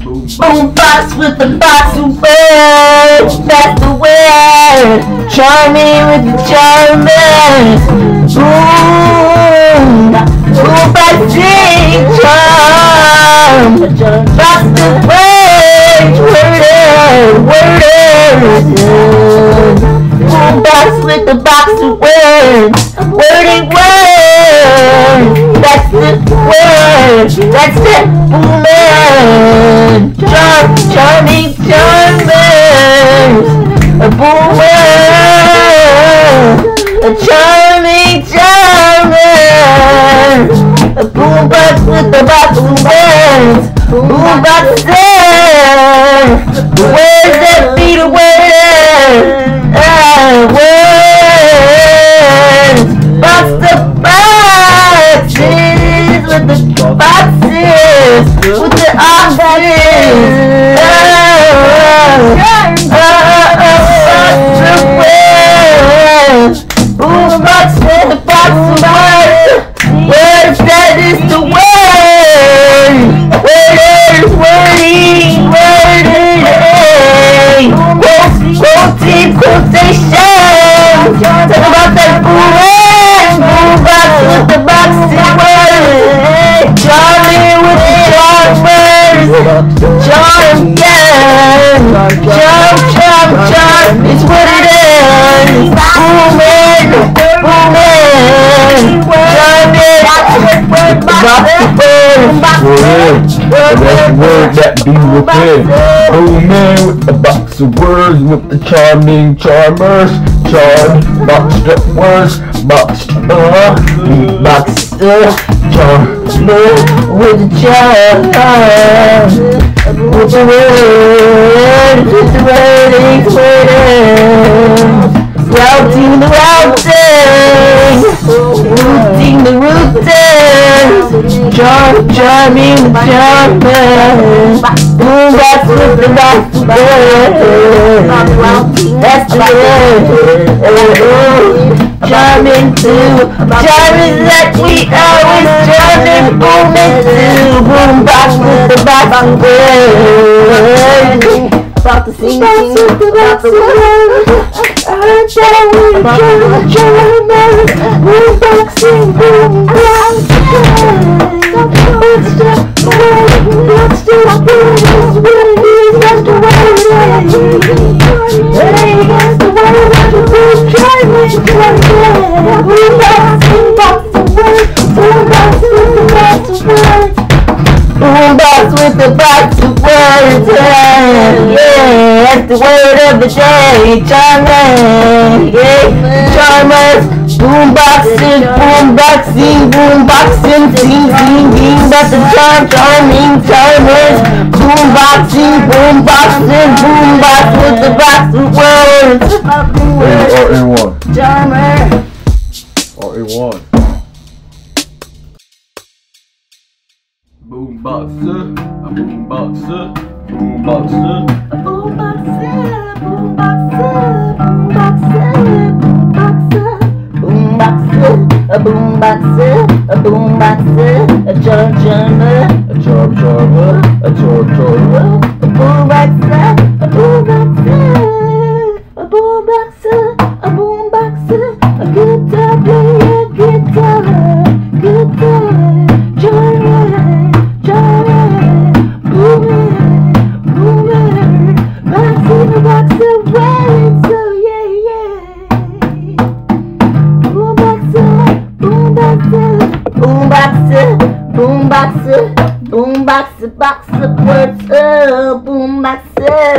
Boombox with the box of words, that's the word. Charming with the charmers. Boombox sing charm. Box the words, word. Boombox with the box of words, wording words. That's the word. That's it. Boomer. Charming charmers. A boomer. A charming charmers. A boombox with the box of words. Boombox there. The words that be the words. Words. Box the boxes with the boxes with the oxes. Boombox with the box of words. Words, that is the word. Wording. Quotation. Talk about that boombox with the box of words. Charming with the charmers. Charm, yeah. Charm. It's what it is. Booming. That's the word that be within. Booming with the box of words with the charming charmers. Boxed up words, boxed charm with the charm. With the words, routing the routines, charming the charmers. Boombox with the box of words. That's the word. Charming too. Charming that we always charming. Booming too. Boombox with the box of words. About to sing, about the words. Boomboxing, boombox. Boombox with the box of words, yeah, that's the word of the day. Charming, yeah, charmers. Boomboxing, singing, that's the charming charmers. Boomboxing, boombox with the box of words. R-A-1. Charmer. R-A-1. Boomboxer, a boomboxer, boomboxer. A boomboxer, a charmer, a charmer, a boomboxer, a guitar player, guitar, charmer, boomer, box in a box of words, so yeah. Boomboxer, box of words, boomboxer,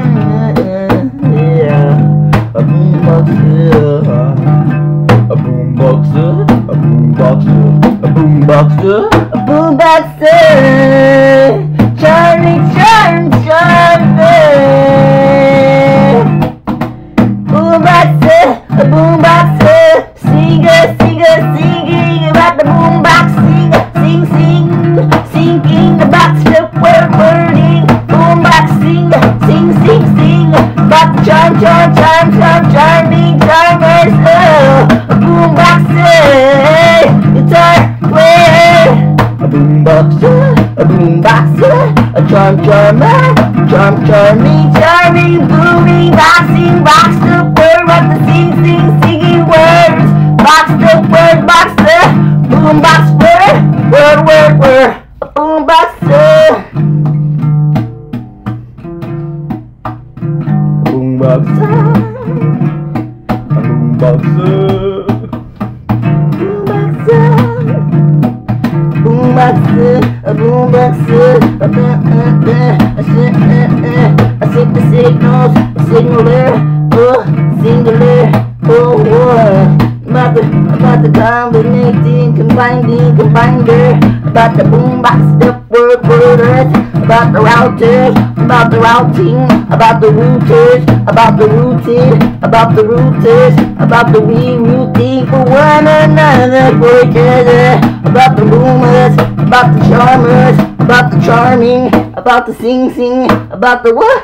A boomboxer, a boomboxer, a boomboxer, a boomboxer. a boomboxer, charming, boomboxer, a boomboxer, singer, singing about the boombox, singing about the wording, boombox, sing, about the charming charmers, a boomboxer, guitar player, A boomboxer, a boomboxer. charming, booming, boxing, box the word, what the singing words, box the word, boom box word, boom boxer. Boomboxer, a boomboxer. I set the signals, signaler, singular, about the combinating, combinder, about the boombox, the word, about the routers, about the routing, about the routers, about the rerouting for one another, for each other, about the boomers, about the charmers, about the charming, about the sing, about the what?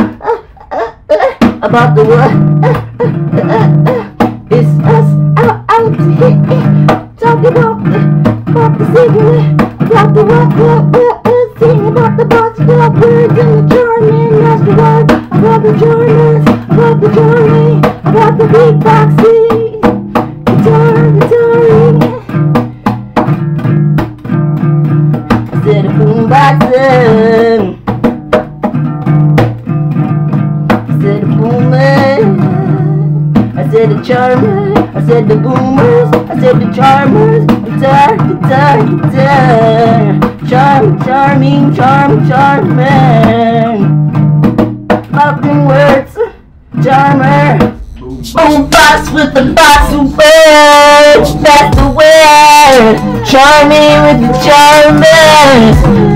About the what? It's us out here talking about the singular, about the what? Sing about the box, about words and the charming, that's the word, about the charmers, about the charming, about the beatboxing, guitaring. I said a boomboxer. I said a boomer. I said the charmer. I said the boomers. I said the charmers. Guitar. Charming. Fucking words. Charmer. Boombox with the box of words. That's the word. Charming with the charmers.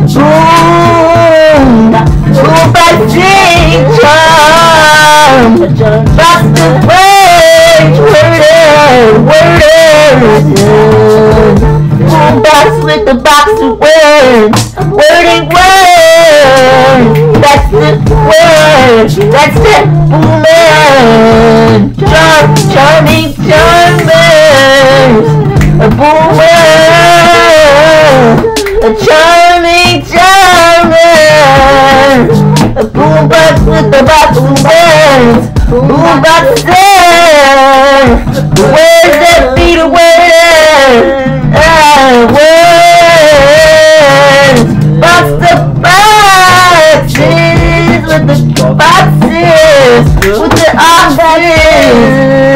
Boombox sing charm. Box the words. Boombox with the box of words. Wording words. That's the word. That's the boomer. Charming charmers. A boomer. A charming charmers. A boombox with the box of words. Boomboxer. The words that be the words. Words. Box the boxes with the boxes with the oxes.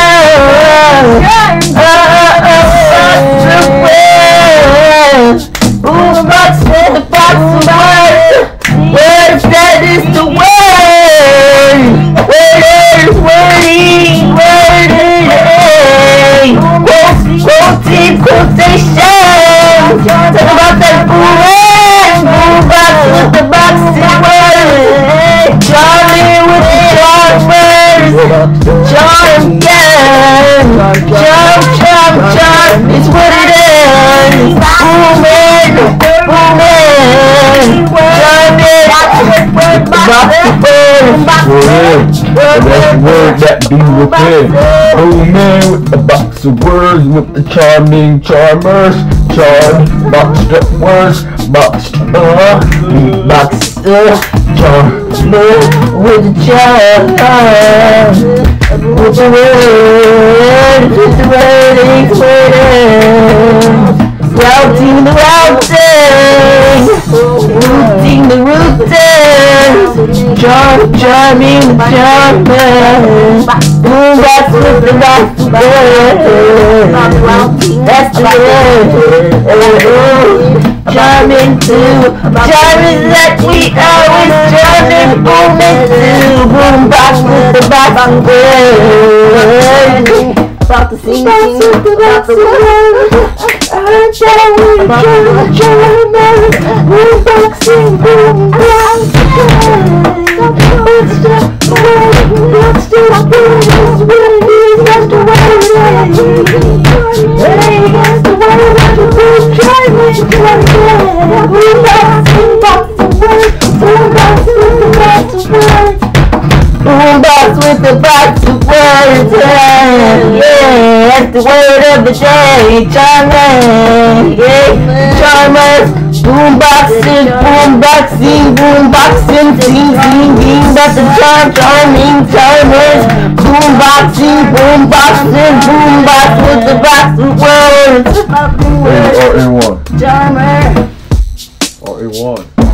Boombox with the box of words. Words that is the word. Wording. Quotations. Talk about that boombox with the boxes words. Charming with the charmers. Charm. It's what it is. Booming. That's the word that be within. Booming with the box of words with the charming charmers. Boxed up words, boxed Charmer with the charm. With the words, routing the routers, charming the charmers, boombox with the box of words. That's the word. Charming too, charming that we always charming, booming too, boombox with the box of words. About the sing, about the word. Boomboxing, boombox. It's just the word. It's just the word. It's just the word. It's the word. Boombox with the box of words. Yeah, that's the word of the day. Charmers, Boomboxing, boomboxing, boomboxing, sing, sing, about the charming charmers. Boomboxing, boomboxing, boombox with the boxing words. Fucking words. RE1. Charmer. RE1.